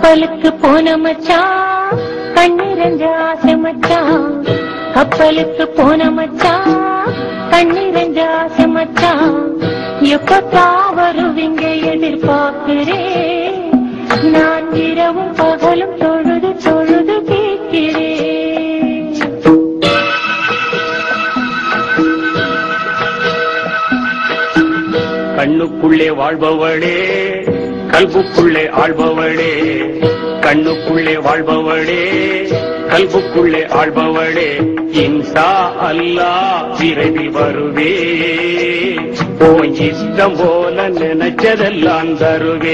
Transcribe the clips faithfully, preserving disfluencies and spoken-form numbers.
கப்பலுக்கு போன மச்சான் கண்ணிரஞ்ச ஆசை மச்சான், கப்பலுக்கு போன மச்சான் கண்ணிரஞ்ச ஆசை மச்சான், எப்பத்தா வருவீங்க எதிர்பார்க்கிறேன், நான் இரவும் பகலும் தொழுது தொழுது கேட்கிறேன். கண்ணுக்குள்ளே வாழ்பவளே கல்புக்குள்ளே ஆள்பவளே, கண்ணுக்குள்ளே வாழ்பவளே கல்புக்குள்ளே ஆள்பவளே, இன்ஷா அல்லாஹ் விரைவில் வருவே, உன் இஷ்டம் போல நினைச்சதெல்லாம் தருவே.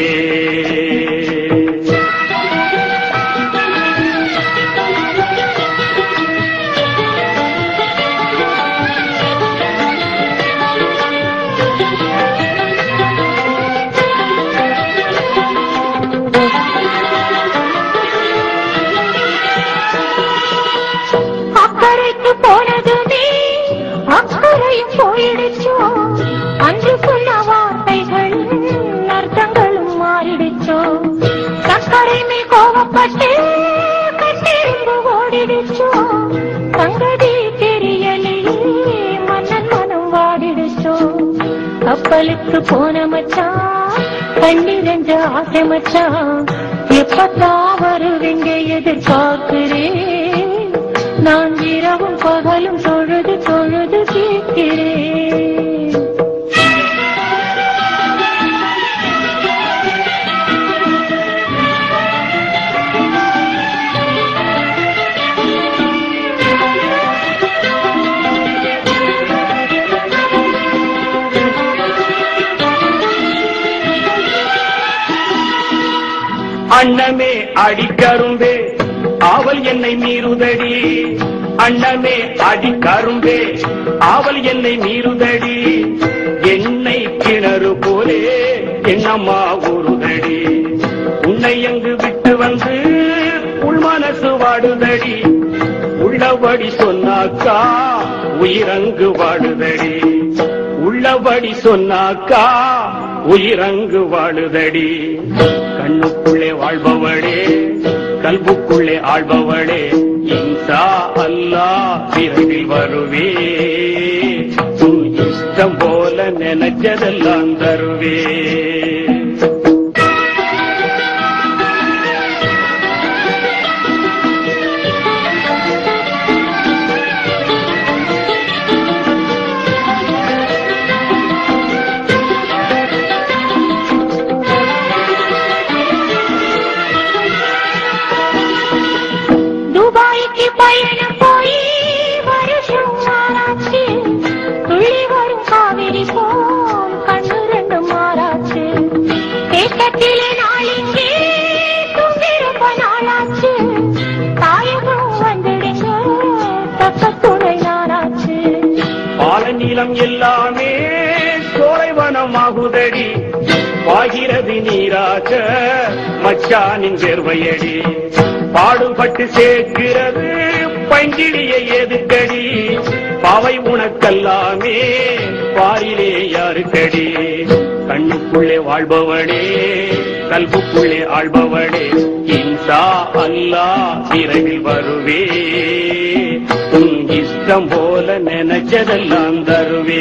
போனதுமே அக்கறையும் போயிடுச்சோ, அன்று சொன்ன வார்த்தைகள் அர்த்தங்களும் மாறிடுச்சோ, சக்கரை மேல் கோவப்பட்டு கட்டிரும்பு ஓடிடுச்சோ, சங்கதி தெரியலையே மன்னன் மனம் வாடிடுச்சோ, கப்பலுக்கு போன மச்சான் கண்ணிரஞ்ச ஆசை மச்சான், எப்பத்தா வருவீங்க எதிர்பார்க்கிறேன், நான் இரவும் பகலும் தொழுது தொழுது கேட்கிறேன். அண்ணமே அடிக்கரும்பே அவள் என்னை மீறுதடி, அண்ணமே அடிக்கரும்பே அவள் என்னை மீறுதடி, என்னை கிணறு போலே என்னம்மா உருதடி, உன்னை எங்கு விட்டு வந்து உள் மனசு வாடுதடி, உள்ளபடி சொன்னாக்கா உயிரங்கு வாடுதடி, உள்ளபடி சொன்னாக்கா உயிரங்கு வாழுதடி. கண்ணுக்குள்ளே வாழ்பவளே கல்புக்குள்ளே ஆள்பவளே, இன்ஷா அல்லாஹ் விரைவில் வருவே, உன் இஷ்டம் போல நினைச்சதெல்லாம் தருவே. துபாய்க்கு பயணம் போய் வருஷம் மாறாச்சு, துள்ளி வரும் காவிரி போல் கண்ணு ரெண்டு மாறாச்சு, தேக்கத்திலே நாளிங்கே தும்பிருப்ப நாளாச்சு, தாயகம் வந்துடுங்க தக்க துணை நாராச்சு, பால நீளம் எல்லாமே சோலைவனமாகுதடி, வாகிறது நீராக மச்சானின் வேர்வையடி, பாடுபட்டு சேர்க்கிறது பங்கிலியை எதுக்கடி, பாவை உனக்கல்லாமே பாரிலே யாருக்கடி, கண்ணுக்குள்ளே வாழ்பவளே கல்புக்குள்ளே ஆள்பவளே, இன்ஷா அல்லாஹ் விரைவில் வருவே, உன் இஷ்டம் போல நினைச்சதெல்லாம் தருவே.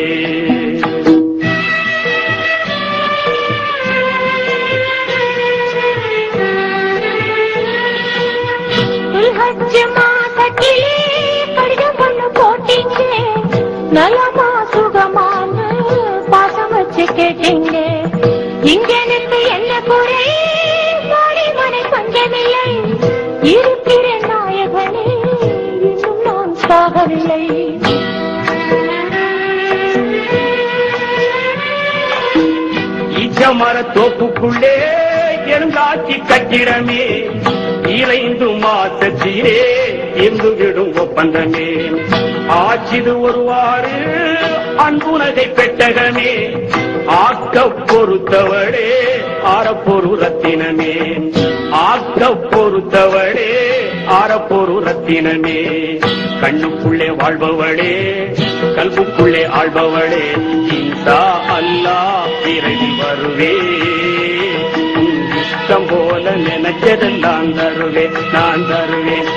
மாசத்திலே கடிதம் ஒண்ணு போட்டீங்க, நலமா சுகமான பாசம் வச்சு கேட்டீங்க, இங்க எனக்கு என்ன குறை மாடி மனை பஞ்சமில்லை, இருக்கிற நாயகனே இன்னும் நான் சாகவில்லை, ஈச்சமர தோப்புக்குள்ளே எழுந்தாட்சி கட்டிடமே, இறைந்து மாசத்திலே இருந்து விடும் ஒப்பந்தமே, ஆச்சிது ஒருவாறு அன்புனதை பெட்டகமே, ஆக்க பொறுத்தவளே ஆரப்பொரு ரத்தினமே, ஆக்க பொறுத்தவளே ஆரப்பொரு ரத்தினமே, கண்ணுக்குள்ளே வாழ்பவளே கல்புக்குள்ளே ஆள்பவளே, இன்ஷா அல்லாஹ் விரைவில் வருவே, இஷ்டம் போல நினைச்சதெல்லாம் தருவேன் நான் தருவேன்